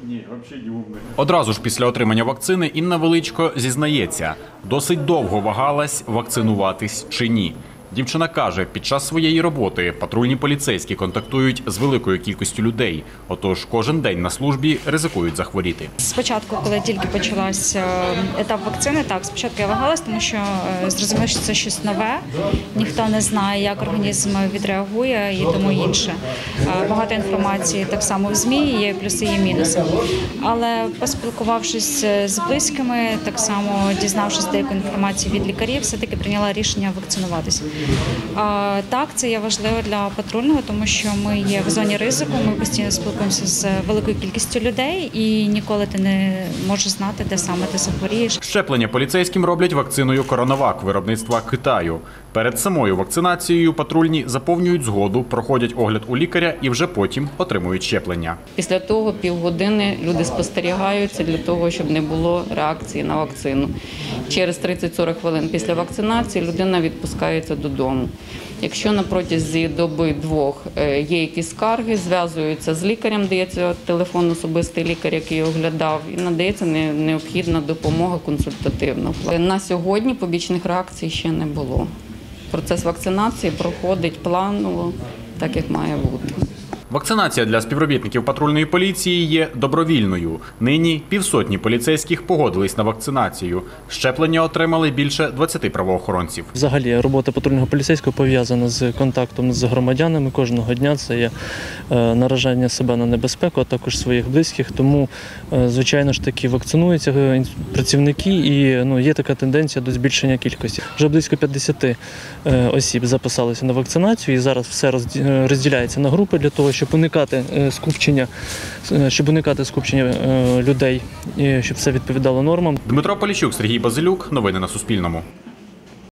Ні, взагалі не умний. Одразу ж після отримання вакцини Інна Величко зізнається, досить довго вагалась, вакцинуватись чи ні. Дівчина каже, під час своєї роботи патрульні поліцейські контактують з великою кількістю людей, отож кожен день на службі ризикують захворіти. Спочатку, коли тільки почався етап вакцини, так, спочатку я вагалась, тому що зрозуміло, що це щось нове, ніхто не знає, як організм відреагує і тому інше. Багато інформації так само в ЗМІ, є плюси і мінуси. Але поспілкувавшись з близькими, так само дізнавшись деяку інформацію від лікарів, все-таки прийняла рішення вакцинуватися. Так, це є важливо для патрульного, тому що ми є в зоні ризику, ми постійно спілкуємося з великою кількістю людей і ніколи ти не можеш знати, де саме ти захворієш. Щеплення поліцейським роблять вакциною «Коронавак» виробництва Китаю. Перед самою вакцинацією патрульні заповнюють згоду, проходять огляд у лікаря і вже потім отримують щеплення. Після того півгодини люди спостерігаються для того, щоб не було реакції на вакцину. Через 30-40 хвилин після вакцинації людина відпускається додому. Якщо на протязі доби-двох є якісь скарги, зв'язуються з лікарем, дається телефон особистий лікар, який оглядав, і надається необхідна допомога консультативна. На сьогодні побічних реакцій ще не було. Процес вакцинації проходить планово, так як має бути. Вакцинація для співробітників патрульної поліції є добровільною. Нині півсотні поліцейських погодились на вакцинацію. Щеплення отримали більше 20 правоохоронців. Взагалі, робота патрульного поліцейського пов'язана з контактом з громадянами кожного дня. Це є наражання себе на небезпеку, а також своїх близьких. Тому, звичайно ж таки, вакцинуються працівники і є така тенденція до збільшення кількості. Вже близько 50 осіб записалися на вакцинацію і зараз все розділяється на групи для того, щоб уникати скупчення людей, щоб все відповідало нормам. Дмитро Поліщук, Сергій Базилюк. Новини на Суспільному.